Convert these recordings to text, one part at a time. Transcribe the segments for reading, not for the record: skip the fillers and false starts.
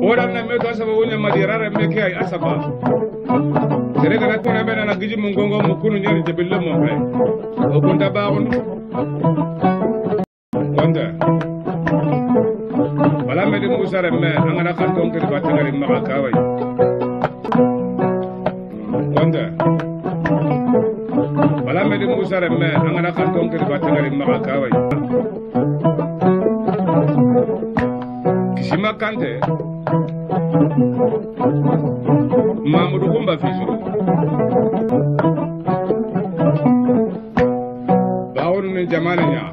Ora na meto asaba wonya madirara meke ay asaba. Sere kana tona bena na giji mungongo mukunu nyeri jebilla mo bay. O kunda baawon. Wanda. Bala mede Musa remme angana kanton kiri batagari maka kawai. Wanda. Bala mede Musa remme angana kanton kiri batagari maka kawai. Kishima kante. Mamudu kumba fizu. Baawon ni jamane nya.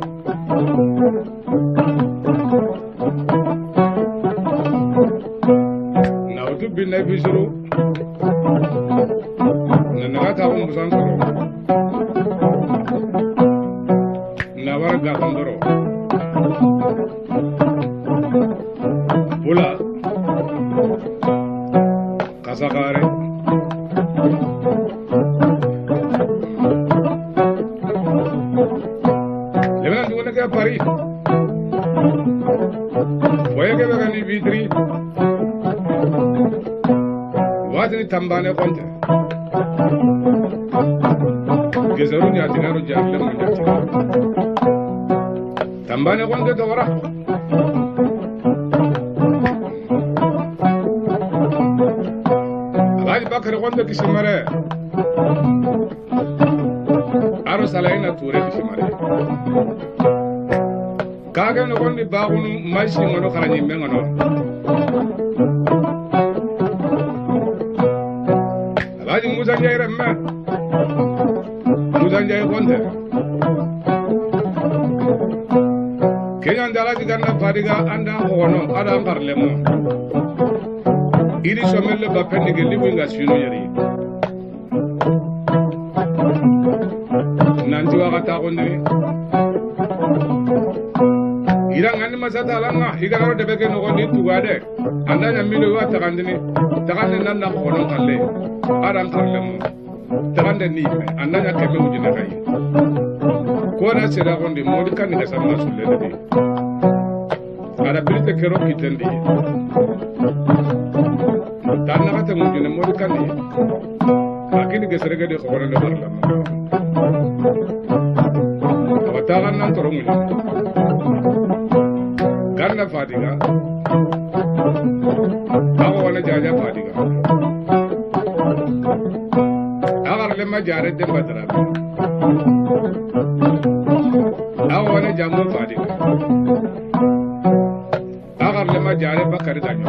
Na utu binna fizu. Na nagata ko musan soro. Na warga kondoro. Pula. Kasagare. Lebanon dua negara Paris. Boleh ke bagian ini vitri? Wajib ni tambahnya konten. Keserunya tinggal jalan menjadi. Tambahnya konten tu orang. Bakar wanda kishimare aro salaina ture kishimare kaga no gondi baagunu mashi ngono kharani mengono alaji Musa Njai remme Musa Njai konte Kenya ndalaji ganna fadiga anda hono ada parlemo Iri somelle bapendi ke libu nga sino yari. Nanti wakata kondi. Irang andi masata langa higaro debeke no kondi tugade. Anda nyamilo wa takandini. Takande nanda kono kalle. Aram karlemu. Takande ni me. Anda nyakeme ujina kai. Kona sera kondi modi kani kasama sulele di. Ada bilite kero kitendi. Dan nak kata mungkin mau dikani, akhirnya keserega di kawanan lebar lama. Awatakan nang torong ini, karena fadiga, aku wana jaja fadiga. Agar lemah jaret dem badara, aku wana jamu fadiga. Agar lemah jaret bakar danyo.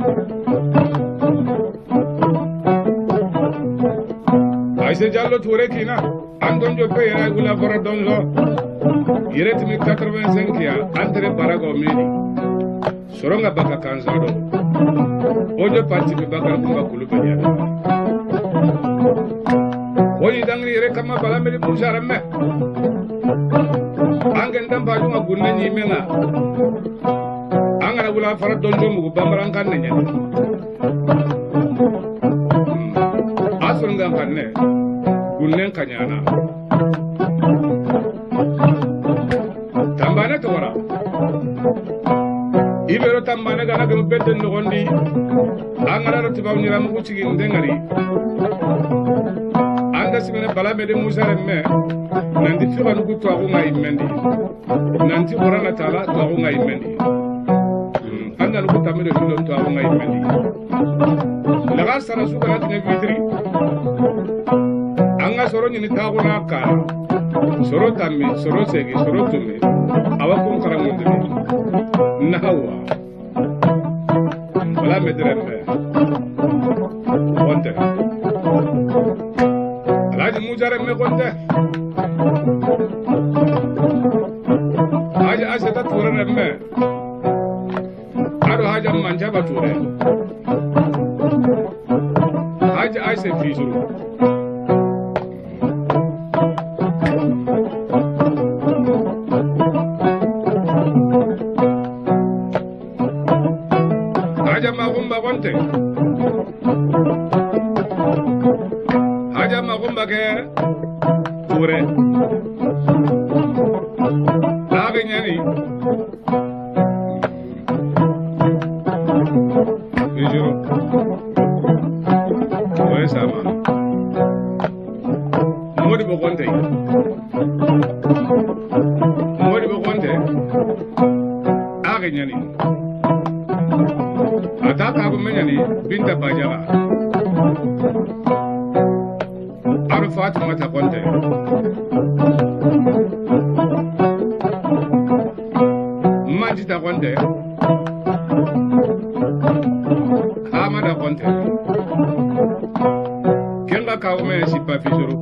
Aise jallo toure kina andon jo pe era gula fora donzo yeret mi 85 ya entre barago meni soronga baka kanzado ojo parti bi baka kumba kulu benya oyi dangri yere kama bala meli Musa ramme angen dam baju ma gunne ni menga angara gula fora donzo mu bambaran kan nenya asun ngam kanne gunnen kanyana tambane to wara ibero tambane gana gam bedden no gondi angara ro tibaw ni ram ko cigi ndengari anda simene bala mede Musa remme nandi fi banu ko to ko ngai mendi nanti borana tala to ko ngai mendi anda no ko tamede filon to ko ngai mendi laga sara su kana tine vitri anga soro nyini tago na kara soro tammi soro segi soro tumi awa kun karamunde na hawa bala medremme konte alaji Musa remme konte haja aseta ture remme ado haja manja bature haja ase fizu Haja magumba ke ture lagi nyani fijuru oye sama modi bo konte age nyani ataka ko menyani binta bajaga aru fatima ta konte manji ta konte amada konte kenga ka ko menyani sipa fijuru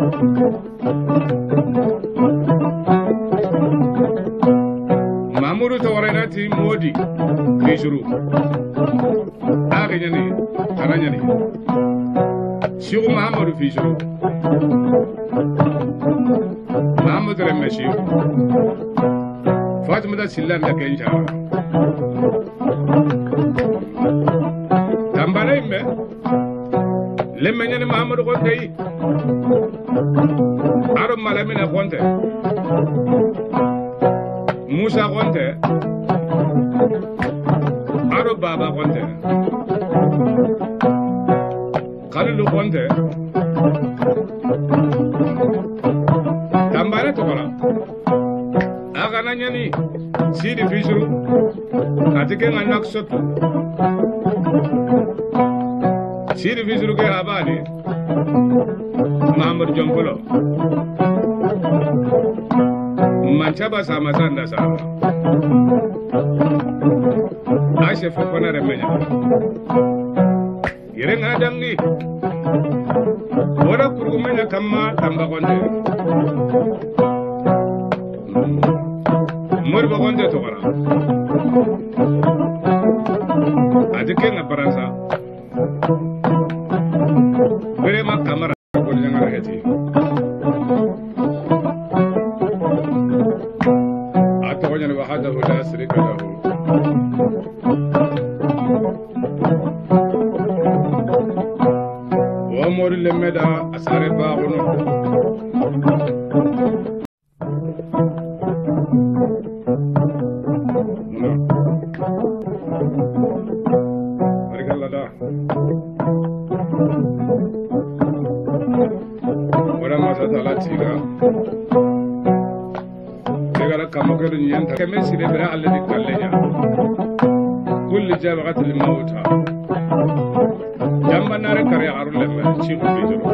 Mamoudou Tawarenati Modi Fijuru Arinyani Aranyani Shirou Mahamadou Fijuru Mahamadou Remeshi Fatimata Silanda Kenja Tambana Imbe Lemenyani Mahamadou Kontei Arum Malamina Konte Musa Conte, Aro Baba Conte, Kalilu Conte, Tambara Tokara, Agananyani, Sidi Fijuru, Atiken Anak Sotu, Sidi Fijuru ke Abadi, Mahamud Jompolo. Manchaba sama sanda sama Aisha fukona remenya Yereng adang ni Ora kurumenya kama tamba konde Murba konde tokara Adike nga paransa Berema kamara Kodi nga raheti وحده لا شريك له وأمور المدى أسار الباغن بارك الله ده ورما ستالا تيغا كما قالوا ينتهي كمسي لبراء الذي كلها كل جابغة الموت جنب النار كري عرو لما تشيخ بيجرو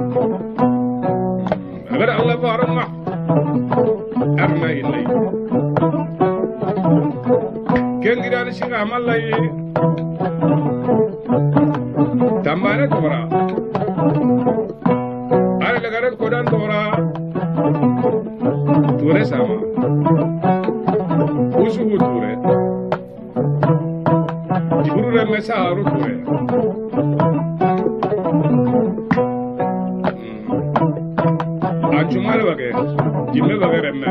أغير الله فارما أرنا إلي كن قرار شيخ عمال لي تنبانا تورا أنا لغرد قدان تورا توري ساما Usuhu Ture Jiburu Mesaru Ture Anchumare Bage Jime Bage Remme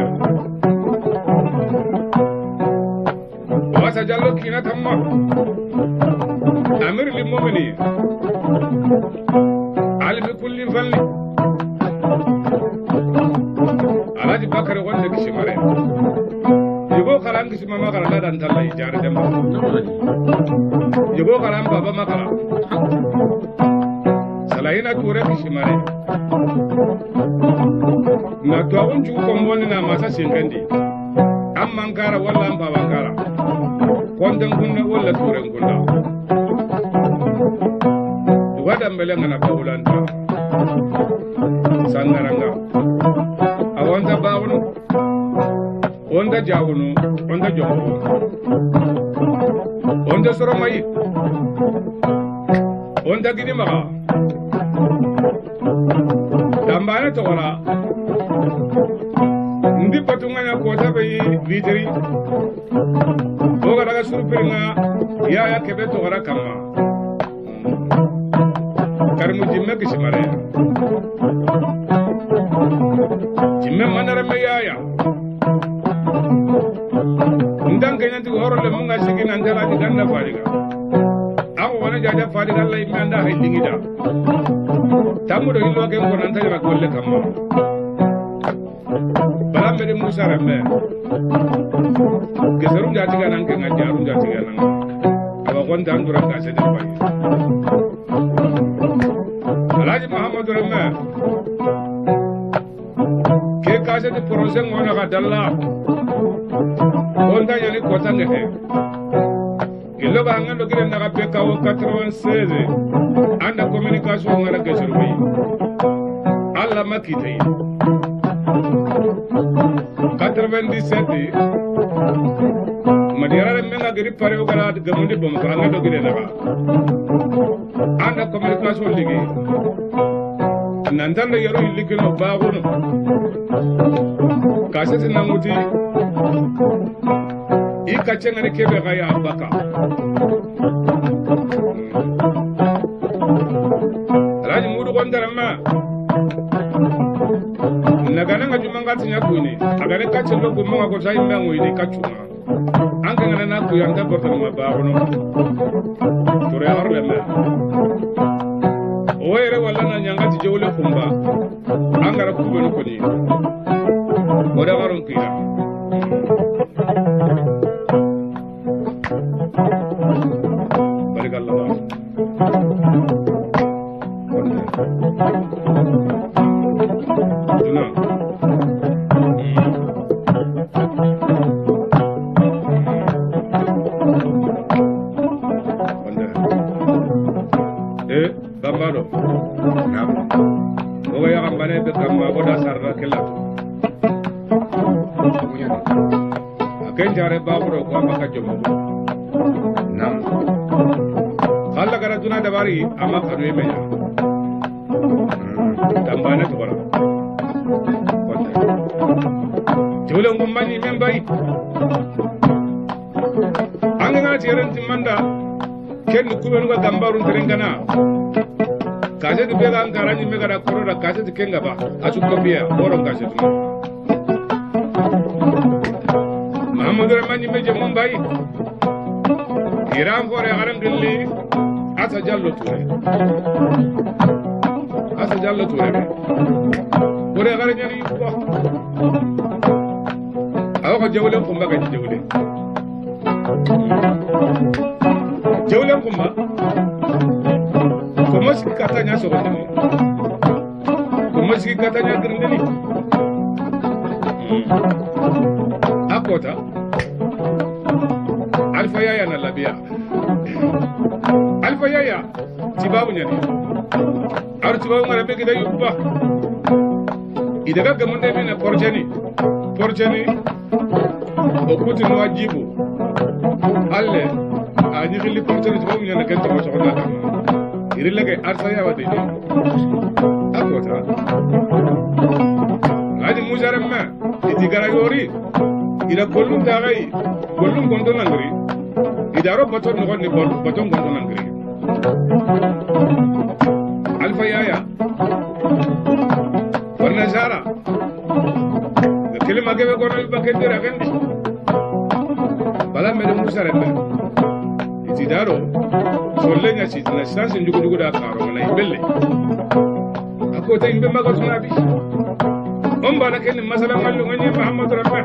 Wasa Jallo Kina Tamma Amir Limomini Albi Kulli Falli Alaji Bakare Wande Kishimare Yogo kalam kisi mama kala la dan talla ijare demba. Yogo kalam baba makala. Salaina ture kisi mare. Na tuawun chuku komboni na masa singandi. Ammankara wala ambabakara. Konten kunna wala ture nkunda. Wada mbele ngana baulanta. Sangaranga. Awanta baunu. Onda jawunu, onda jomu, onda soromai, onda gini maga, dambana tokora, ndi patunganya kota bayi viteri, boga daga surpringa, ya kebe tokora kama, karimu jimme kisimare, jimme manara meyaya. Ndang kenya tu horo le munga sigi nandela di ganda fadiga. Ako wana jaja fadiga Allah imanda hai dingida. Tamu do ilo ke ko nanta jara golle kamma. Bala mere Musa rambe. Geserum jati ga nan ke ngajarum jati ga nan. Aba gonda andura kase de pai Alhaji Muhammadu Rama ke kase de projet ngona ga dalla onda yani kota ngeke ilo ba ngalo gire na ga peka o 96 anda communication ngara gesurwi alla makite 97 Madira menga giri pare ogara gamundi bom ko anga dogire na anda communication ligi nandanda yaro ligi no bagono kasete nanguti ikachenga ne kebe ga ya baka Alhaji Mudu Gondarama nagana nga jumanga tinya kuni agane kachelo gumonga ko sai mbango ini kachuma anga ngana na kuyanga porto mabarono tore arle me oere wala na nyanga tijole kumba anga ra kubeno koni ora garon kira barakallahu Duna Bambado Nam Oga ya kambane be kamba boda sarra kella Aken jare baburo ko maka jomo Nam Khalla gara duna dabari ama khadwe meya Tambane to bara Jole ngumbani membai Anga tiran timanda ken kubenu ga gambarun terengana kaje de bela ngarani megara korora kaje de kenga ba asuko biya boron kaje tu Muhammadu Ramani meje Mumbai Iran fore aram dilli asa jallo ture ore gare nyani ko awo ko jawle ko mbaga jawle kumba ko moski katanya so gondini ko moski katanya grindini akota alfa yaya na labia alfa yaya tibabu nyani ar tibabu ngara be gida yubba idaga gamunde mena porjeni okuti no wajibu alle ani xili porteri tibabu nyana ken to so gonda irilla kay arsa ya wadi akota ngadi mujarama iti garagori ida kollum dagai kollum gondo nangri idaro baton no ni baton gondo nangri alfa yaya warna zara kelima gebe gono bakendira gandi bala mede musarama iti daro sollenya ci na sanse njugu da karo na ibelle akota imbe maga sunabi omba na ken masala mallu ngani Muhammadu Rabba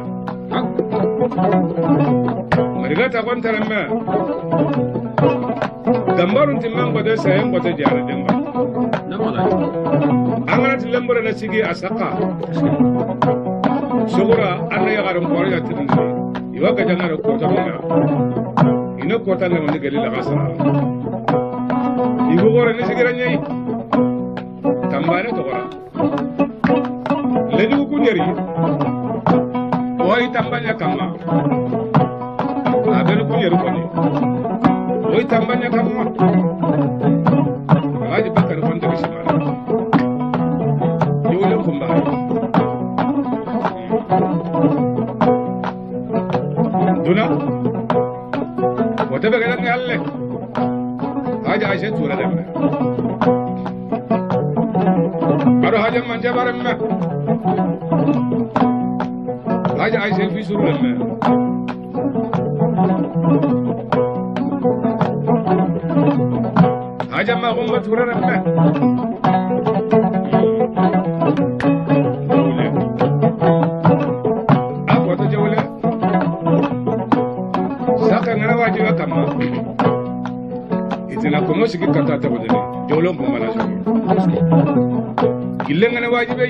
marigata kon tarama gambarun timman godo sayen godo jara demba angana tilambura na sigi asaka sugura anna ya garon kore ya tindi iwaka jangara ko tamana ino kota na woni galila gasara ibu gore ni sigira nyai tambane to gora ledu ku nyeri oi tambanya kama abelu ku nyeri ko ni oi tambanya kama aji bakar fonde bishimara yole kumba duna wata bagala ngalle haja aisha tura dembe aro haja manja baremme haja aisha fi suru dembe haja ma gumma tura dembe akwata jawle saka ngara wajiba kama itina komo sigi kata ta wajale jolon ko mala so gille ngane wajibe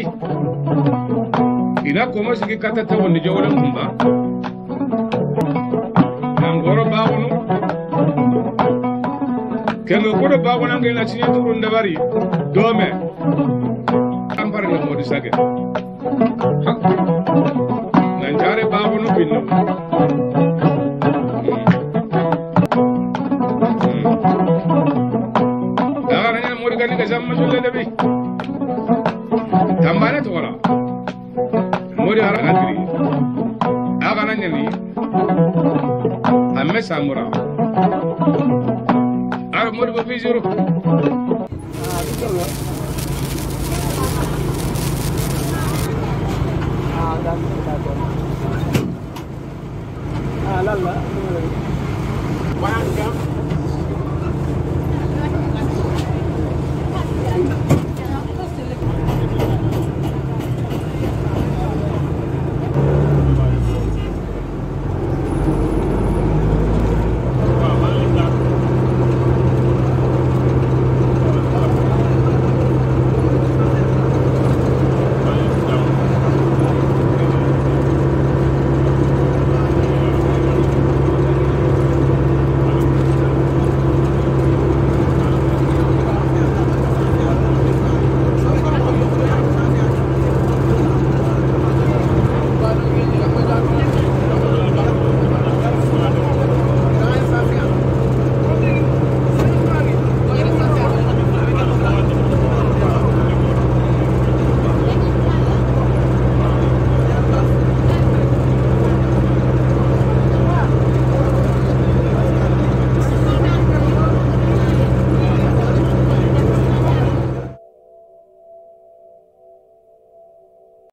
ina komo sigi kata ta wonni jolon kumba ngoro bawono kengo kodo bawono ngena cinye turu ndabari dome ampar na modi sage nanjare bawono binno daga nanya modi gani ga zamma sulle dabi tambane to wala modi hara adri aga nanya ni amme samura ar modi bo fizuru lalla